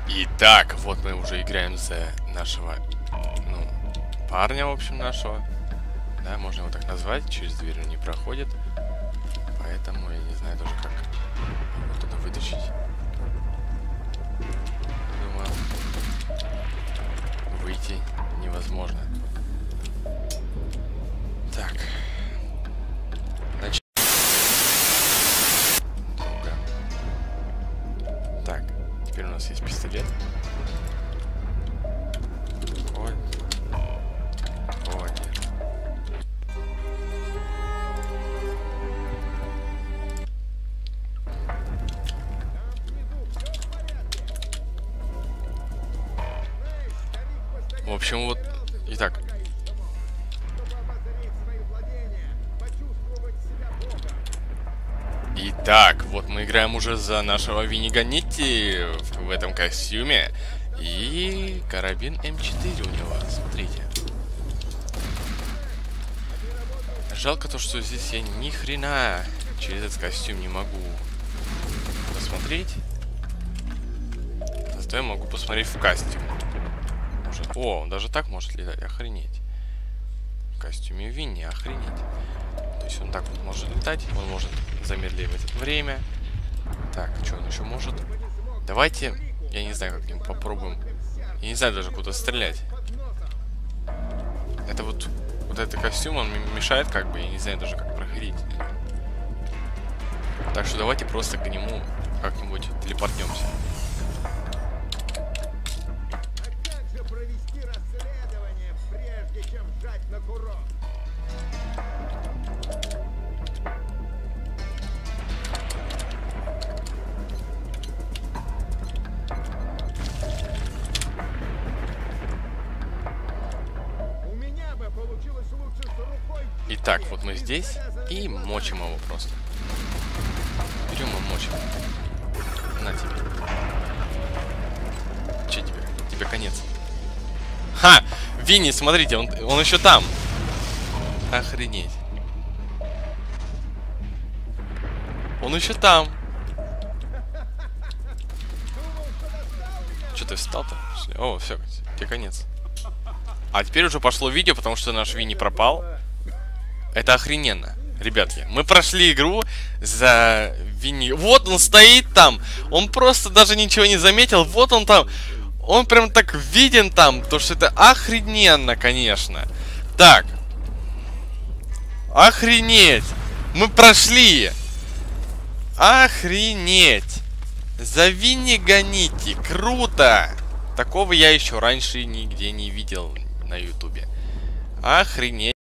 Итак, вот мы уже играем за нашего, ну, парня, в общем, нашего. Да, можно его так назвать. Через дверь он не проходит. Поэтому я не знаю даже, как его туда вытащить. Думаю, выйти невозможно. Так. Значит. Долго. Так. Теперь у нас есть пистолет. Ой. О, нет. В общем, вот. Итак. Итак, вот мы играем уже за нашего Винни Ганетти в этом костюме. И карабин М4 у него, смотрите. Жалко то, что здесь я ни хрена через этот костюм не могу посмотреть. Зато я могу посмотреть в кастюм. О, он даже так может летать, охренеть. В костюме Винни, охренеть. То есть он так вот может летать, он может замедливать время. Так, что он еще может? Давайте, я не знаю, как-нибудь попробуем. Я не знаю даже, куда стрелять. Это вот этот костюм, он мешает как бы, я не знаю даже, как проходить. Так что давайте просто к нему как-нибудь телепортнемся. Итак, вот мы здесь и мочим его просто. Берем и мочим. На тебе. Че тебе? Тебе конец. Ха! Винни, смотрите, он еще там. Охренеть. Он еще там. Че ты встал-то? О, все, тебе конец. А теперь уже пошло видео, потому что наш Винни пропал. Это охрененно. Ребятки, мы прошли игру за Винни. Вот он стоит там. Он просто даже ничего не заметил. Вот он там. Он прям так виден там. То, что это охрененно, конечно. Так. Охренеть. Мы прошли. Охренеть. За Винни Ганетти. Круто. Такого я еще раньше нигде не видел на ютубе. Охренеть.